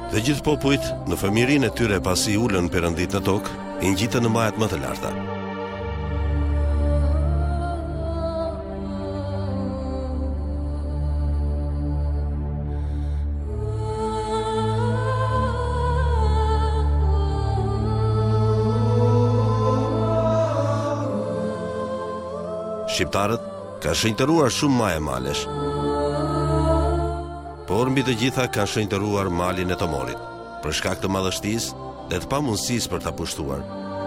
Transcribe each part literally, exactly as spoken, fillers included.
Dhe gjithë popujt në fëmijërinë e tyre pasi ulën perëndit në tokë, i ngjitën në majat më të larta. Shqiptarët kanë shenjtëruar shumë maje malesh, por mbi të gjitha kanë shenjtëruar malin e Tomorit, për shkak të madhështisë dhe të pamundësisë për ta pushtuar.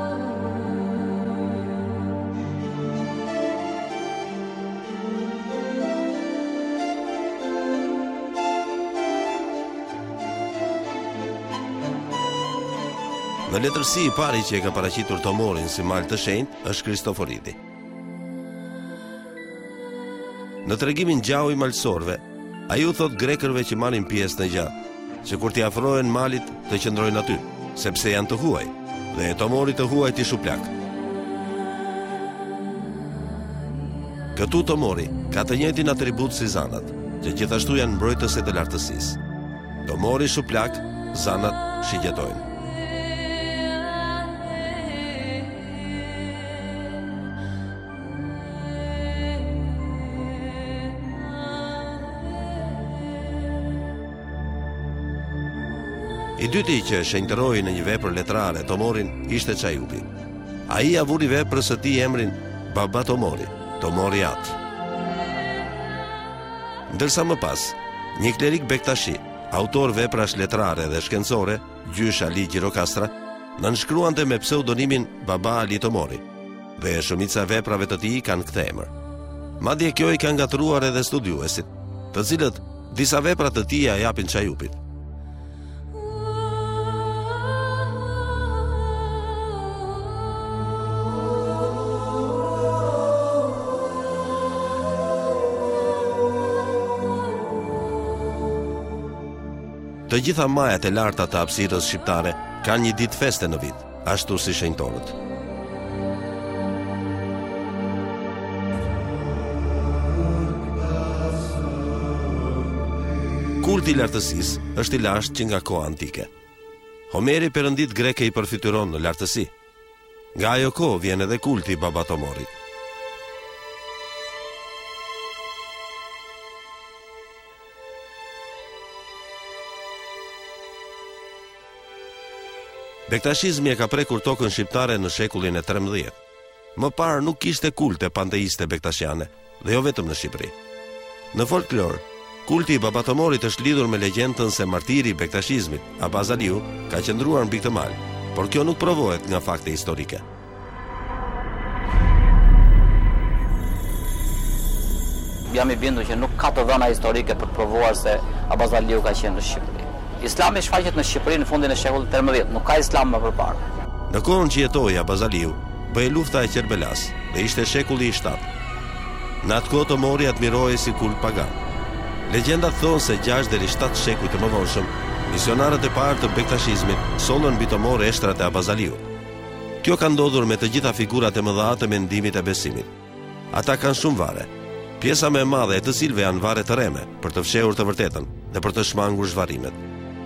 Në letërsi i pari që e ka paraqitur Tomorin si mal të shenjtë është Kristoforidi. Në tregimin gjau i malsorve, ai u thot grekërve që marrin pjesë në gjah, që kur t'i afrohen malit të qëndrojnë aty, sepse janë të huaj, dhe e Tomori të huaj t'i shuplak. Këtu Tomori ka të njëjtin atribut si zanat, që gjithashtu janë mbrojtëse të lartësisë. Tomori shuplak, zanat shigjetojnë. I dyti që shenjtëroi në një vepër letrare Tomorin ishte Çajupi. Ai ia vuri veprës së tij emrin Baba Tomori, Tomori At. Ndërsa më pas, një klerik Bektashi, autor veprash letrare dhe shkencore, Gjysh Ali Gjirokastra, nënshkruante me pseudonimin Baba Ali Tomori, dhe shumica e veprave të tij kanë këtë emër. Madje kjo i ka ngatruar edhe studiuesit, të cilët disa vepra të tija japin Çajupit. Të gjitha majat e larta të hapësirës shqiptare kanë një ditë feste në vit, ashtu si shenjtorët. Kulti i lartësisë është i lashtë që nga koha antike. Homeri perëndit greke i përfituron në lartësi. Nga ajo kohë vjen edhe kulti i Baba Tomorit. Bektashizmi e ka prekur tokën shqiptare në shekullin e trembëdhjetë. Më parë nuk kishte kulte panteiste bektashiane, dhe jo vetëm në Shqipëri. Në folklor, kulti i Baba Tomorit është lidhur me legjendën se martiri i bektashizmit, Abaz Aliu, ka qëndruar mbi këtë mal, por kjo nuk provohet nga fakte historike. Jam i bindur që nuk ka të dhëna historike për të provuar se Abaz Aliu ka qenë në Shqipëri. Islami shfaqet në Shqipëri në fundin e shekullit trembëdhjetë, nuk ka islam më përpara. Në kohën që jetoi Abaz Aliu, bëhej lufta e Qerbelas dhe ishte shekulli i shtatë. Në atë kohë Tomori admirohej si kult pagan. Legjendat thonë se gjashtë deri shtatë shekuj të mëvonshëm, misionarët e parë të bektashizmit sollën mbi Tomor eshtrat e Abaz Aliu. Kjo ka ndodhur me të gjitha figurat e mëdha të mendimit e besimit. Ata kanë shumë vare. Pjesa më e madhe e të cilëve janë vare të reme për të fshehur të vërtetën dhe për të shmangur zhvarrimet.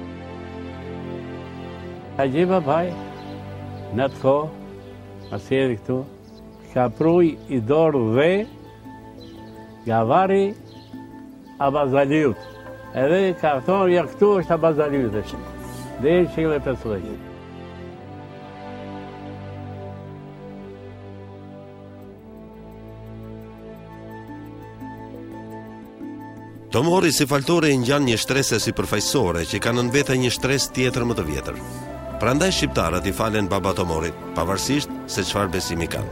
Haxhi Babaj, në atë kohë, asjeri këtu, ka pruj i dorë dhe nga vari Abaz Aliut. Edhe ka thonë, ja këtu është Abaz Aliut dhe që. Dhe i shekulli e pesëdhjetë. Tomori si faltore i ngjan një shtrese si përfaqësore që ka nën vete një shtres tjetër më të vjetër. Prandaj shqiptarët i falen Baba Tomorit, pavarësisht se çfarë besimi kanë.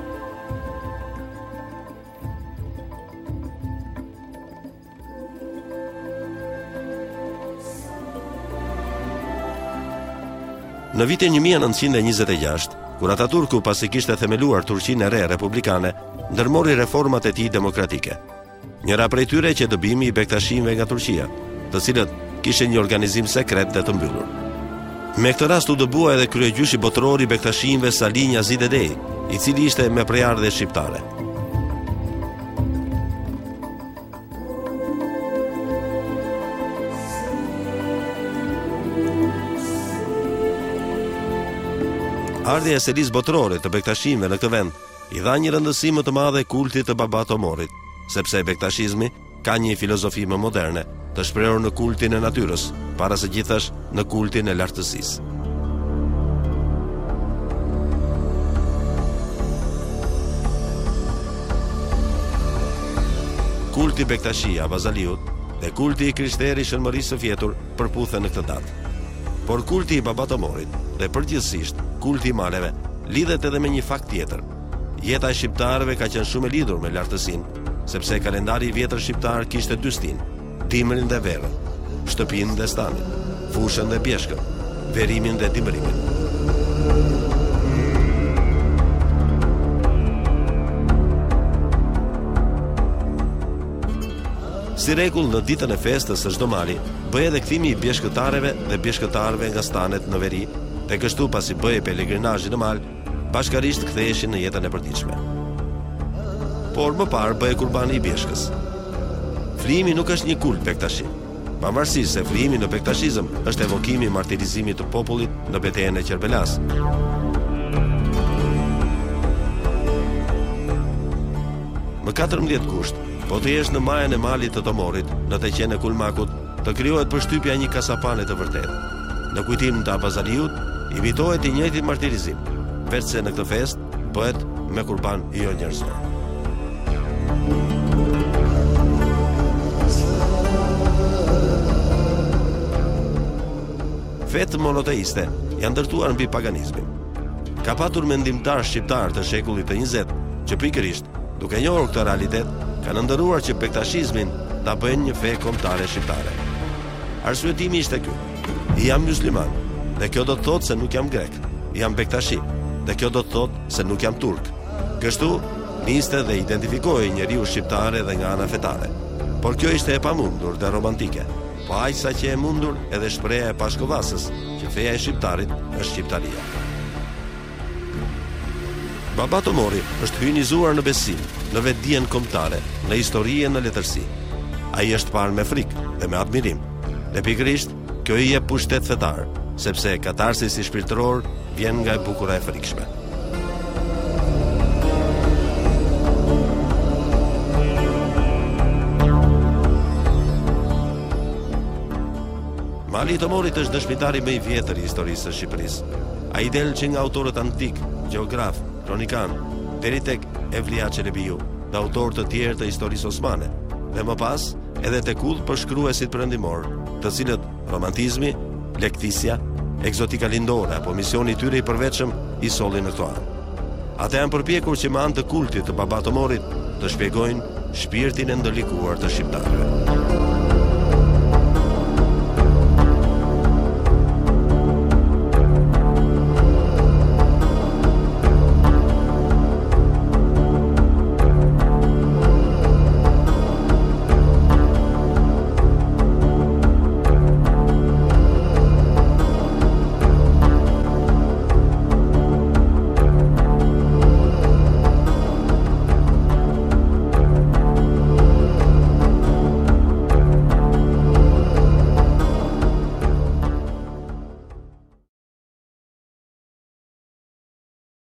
Në vitin një mijë e nëntëqind e njëzet e gjashtë, kur Ataturku pasi kishte themeluar Turqinë e re republikane, ndërmori reformat e tij demokratike. Njëra prej tyre që dëbimi i bektashimeve nga Turqia, të cilët kishin një organizim sekret dhe të mbyllur. Me këtë rast u dëbua edhe kryegjyshi botëror i bektashimeve Salih Njazi Dedej, i cili ishte me prejardhje shqiptare. Ardhja e selisë botërore të bektashimëve në këtë vend i dha një rëndësi më të madhe kultit të Babatomorit, sepse bektashizmi ka një filozofi më moderne, të shprehur në kultin e natyrës, para së gjithash në kultin e lartësisë. Kulti Bektashi Abazaliut dhe kulti i Krishteri Shënmërisë së Fjetur përputhen në këtë datë. Por kulti i Babatomorit dhe përgjithsisht kulti i maleve lidhet edhe me një fakt tjetër. Jeta e shqiptarëve ka qenë shumë e lidhur me lartësinë, sepse kalendari i vjetër shqiptar kishte dy stinë, dimrin dhe verën, shtëpinë dhe stanin, fushën dhe pjeshkën, verimin dhe dimrimin. Si rregull, në ditën e festës së çdo mali, bëhej edhe kthimi i bjeshkëtarëve dhe bjeshkëtarëve nga stanet në veri, dhe kështu pasi bëhej pelegrinazhi në mal, bashkarisht ktheheshin në jetën e përditshme. Por më parë bëhej kurbani i bjeshkës. Flimi nuk është një kult bektashi. Pavarësisht se flimi në bektashizëm është evokimi i martirizimit të popullit në betejën e Qerbelas. Më katërmbëdhjetë gusht, po të jesh në majën e malit të Tomorit, në të qenë e Kulmakut, të krijohet përshtypja një kasapane të vërtetë. Në kujtim të Abazaliut, imitohet i njëjti martirizim, veçse në këtë fest bëhet me kurban jo njerëzor. Fetë monoteiste janë ndërtuar mbi paganizmin. Ka patur mendimtar shqiptar të shekullit të njëzet që pikërisht, duke njohur këtë realitet, kanë ndëruar që bektashizmin ta bëjnë një fe kombëtare shqiptare. Arsyetimi ishte ky: jam musliman, dhe kjo do të thotë se nuk jam grek. Jam bektashi, dhe kjo do të thotë se nuk jam turk. Kështu niste dhe identifikoi njeriu shqiptare dhe nga ana fetare. Por kjo ishte e pamundur dhe romantike. Po aq sa që e mundur edhe shpreha e pashkovasës që feja e shqiptarit është shqiptaria. Babatomori është hyjnizuar në besim, në vetdijen kombëtare, në histori e në letërsi. Ai është parë me frikë dhe me admirim. Dhe pikërisht, kjo i jep pushtet fetar, sepse katarsis shpirtëror vjen nga e bukura e frikshme. Mali i Tomorit është dëshmitari më i vjetër i historisë së Shqipërisë. Ai del që nga autorët antik, gjeograf, kronikan, deri tek Evlia Çelebiu, dhe autorë të tjerë të historisë osmane, dhe më pas edhe tek udhë përshkruesit perëndimor, të cilët romantizmi, lektisja, egzotika lindore apo misioni i tyre i përvetshëm i sollin në këto anë. Ata janë përpjekur që me anë të kultit të Babatomorit të shpjegojnë shpirtin e ndërlikuar të shqiptarëve.